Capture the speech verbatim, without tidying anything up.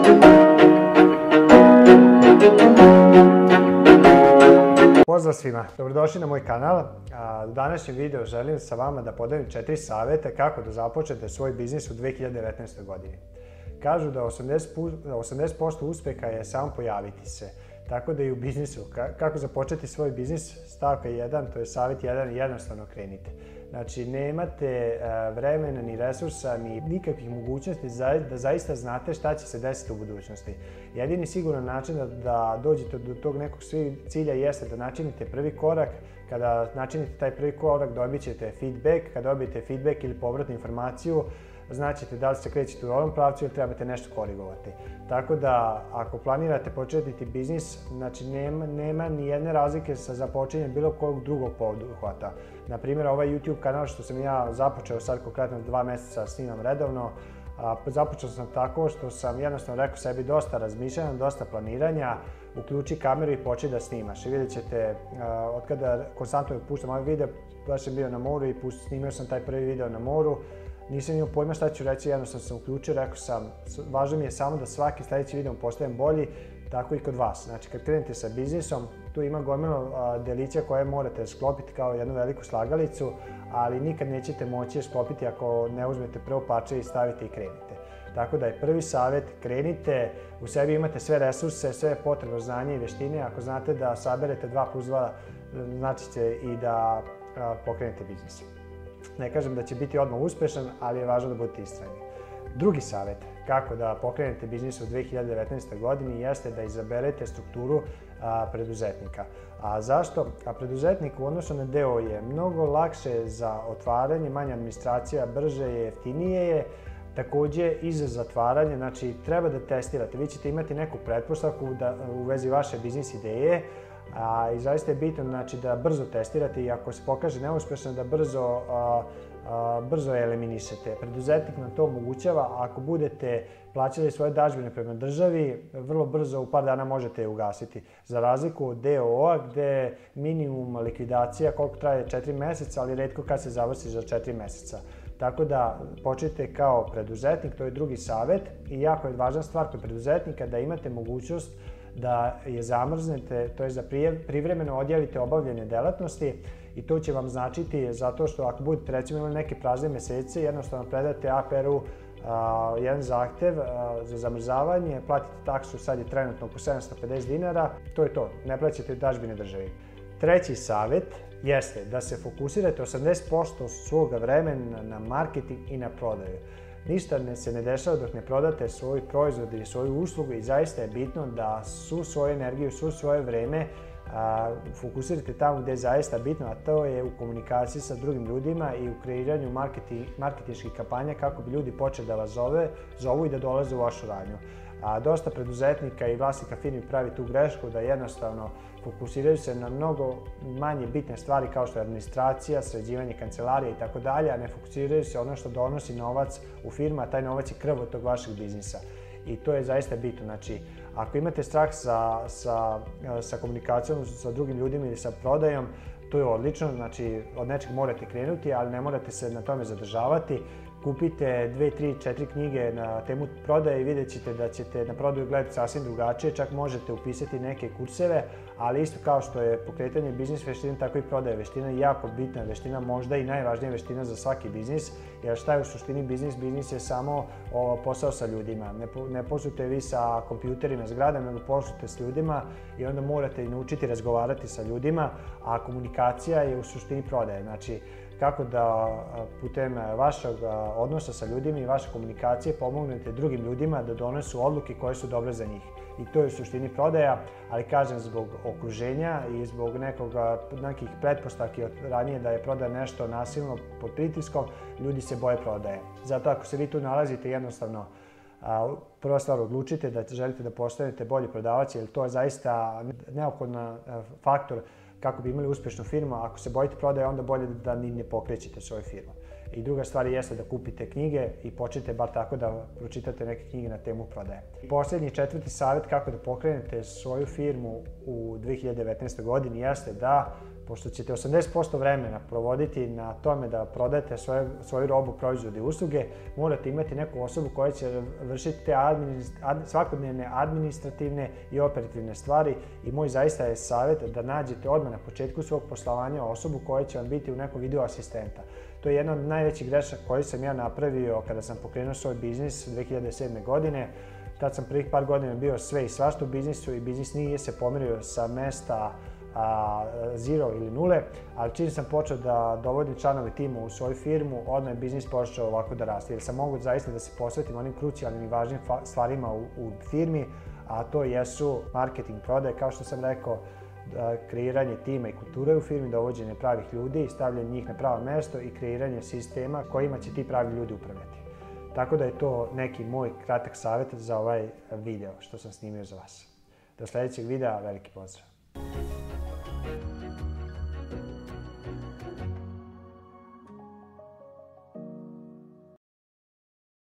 Pozdrav svima, dobrodošli na moj kanal. U današnjem videu želim sa vama da podelim četiri savjeta kako da započnete svoj biznis u dve hiljade devetnaestoj godini. Kažu da osamdeset posto uspeha je samo pojaviti se, tako da i u biznisu. Kako započeti svoj biznis? Stavka jedan, to je savjet jedan, jednostavno krenite. Znači, nemate vremena, ni resursa, ni nikakvih mogućnosti da zaista znate šta će se desiti u budućnosti. Jedini siguran način da dođete do tog nekog cilja jeste da načinite prvi korak. Kada načinite taj prvi korak, dobit ćete feedback. Kada dobijete feedback ili povratnu informaciju, znaćete da li se krećete u ovom pravcu ili trebate nešto korigovati. Tako da, ako planirate početiti biznis, znači nema ni jedne razlike sa započinjem bilo kog drugog poduhvata. Naprimjer, ovaj YouTube kanal što sam ja započeo sad konkretno dva meseca snimam redovno, započeo sam tako što sam jednostavno rekao sebi dosta razmišljanja, dosta planiranja, uključi kameru i početi da snimaš. I vidjet ćete, od kada konstantno puštam ovaj video, baš sam bio na moru i snimio sam taj prvi video na moru. Nisam imao pojma šta ću reći, jednostavno sam uključio, rekao sam, važno mi je samo da svaki sljedeći video postajem bolji, tako i kod vas. Znači, kad krenete sa biznisom, tu ima gomilo delića koje morate sklopiti kao jednu veliku slagalicu, ali nikad nećete moći sklopiti ako ne uzmete prvo parče i stavite i krenete. Tako da je prvi savjet, krenite, u sebi imate sve resurse, sve potrebno znanje i veštine. Ako znate da saberete dva plus dva, znači će i da pokrenete biznis. Ne kažem da će biti odmah uspešan, ali je važno da budete istrajni. Drugi savjet kako da pokrenete biznis u dve hiljade devetnaestoj godini jeste da izaberete strukturu preduzetnika. A zašto? A preduzetnik u odnosu na D O je mnogo lakše za otvaranje, manja administracija, brže je, jeftinije je. Također i za zatvaranje, znači treba da testirate. Vi ćete imati neku pretpostavku u vezi vaše biznis ideje, i zaista je bitno da brzo testirate i ako se pokaže neuspešno da brzo je eliminišete. Preduzetnik nam to omogućava, ako budete plaćali svoje dažbine prema državi, vrlo brzo u par dana možete je ugasiti. Za razliku od D O A gde minimum likvidacija koliko traje četiri meseca, ali retko kad se završi za četiri meseca. Tako da počnite kao preduzetnik, to je drugi savjet i jako je važna stvar kod preduzetnika da imate mogućnost da je zamrznete, to je da privremeno odjavite obavljene delatnosti i to će vam značiti zato što ako budete recimo imali neke prazne mesece, jednostavno predate A P R U jedan zahtev za zamrzavanje, platite taksu, sad je trenutno oko sedamsto pedeset dinara, to je to, ne plaćate dažbine državi. Treći savjet jeste da se fokusirate osamdeset posto svoga vremena na marketing i na prodaju. Ništa se ne dešava dok ne prodate svoj proizvod ili svoju uslugu i zaista je bitno da svu svoju energiju, svu svoje vreme fokusirate tamo gde je zaista bitno, a to je u komunikaciji sa drugim ljudima i u kreiranju marketinških kampanja kako bi ljudi počeli da vas zovu i da dolaze u vašu radnju. Dosta preduzetnika i vlasnika firmi pravi tu grešku da jednostavno fokusiraju se na mnogo manje bitne stvari kao što je administracija, sređivanje kancelarije i tako dalje, a ne fokusiraju se ono što donosi novac u firmu, a taj novac je krv od tog vašeg biznisa. I to je zaista bitno. Znači, ako imate strah sa komunikacijom sa drugim ljudima ili sa prodajom, to je odlično, znači od nečeg morate krenuti, ali ne morate se na tome zadržavati. Kupite dve, tri, četiri knjige na temu prodaje i vidjet ćete da ćete na prodaju gledati sasvim drugačije, čak možete upisati neke kurseve, ali isto kao što je pokretanje biznis veština, tako i prodaje veština je jako bitna veština, možda i najvažnija veština za svaki biznis, jer šta je u suštini biznis? Biznis je samo posao sa ljudima. Ne poslujete vi sa kompjuterima, zgradama, nego poslujete s ljudima i onda morate i naučiti razgovarati sa ljudima, a komunikacija je u suštini prodaje. Znači, kako da putem vašeg odnosa sa ljudima i vaše komunikacije pomognete drugim ljudima da donesu odluke koje su dobre za njih. I to je u suštini prodaja, ali kažem zbog okruženja i zbog nekih pretpostavki od ranije da je prodaja nešto nasilno pod pritiskom, ljudi se boje prodaje. Zato ako se vi tu nalazite jednostavno, prva stvar odlučite da želite da postanete bolji prodavac, jer to je zaista neophodan faktor kako bi imali uspešnu firmu. Ako se bojite prodaje, onda bolje da ni ne pokrećete svoju firmu. I druga stvar jeste da kupite knjige i počnete bar tako da pročitate neke knjige na temu prodaje. Posljednji četvrti savjet kako da pokrenete svoju firmu u dve hiljade devetnaestoj godini jeste da Pošto ćete osamdeset posto vremena provoditi na tome da prodajete svoje, svoju robu, proizvode i usluge, morate imati neku osobu koja će vršiti te administ, ad, svakodnevne administrativne i operativne stvari i moj zaista je savjet da nađete odmah na početku svog poslovanja osobu koja će vam biti u nekom vidu asistenta. To je jedna od najvećih grešaka koje sam ja napravio kada sam pokrenuo svoj biznis dve hiljade sedme. godine. Tad sam prvih par godina bio sve i svašta u biznisu i biznis nije se pomerio sa mesta a, zero ili nule, ali čim sam počeo da dovodim članove tima u svoju firmu, odmah je biznis počeo ovako da raste, jer sam mogu zaista da se posvetim onim krucijalnim i važnim stvarima u, u firmi, a to jesu marketing, prodaje, kao što sam rekao, kreiranje tima i kulture u firmi, dovođenje pravih ljudi, stavljanje njih na pravo mesto i kreiranje sistema kojima će ti pravi ljudi upravljati. Tako da je to neki moj kratak savjet za ovaj video što sam snimio za vas. Do sljedećeg videa, veliki pozdrav!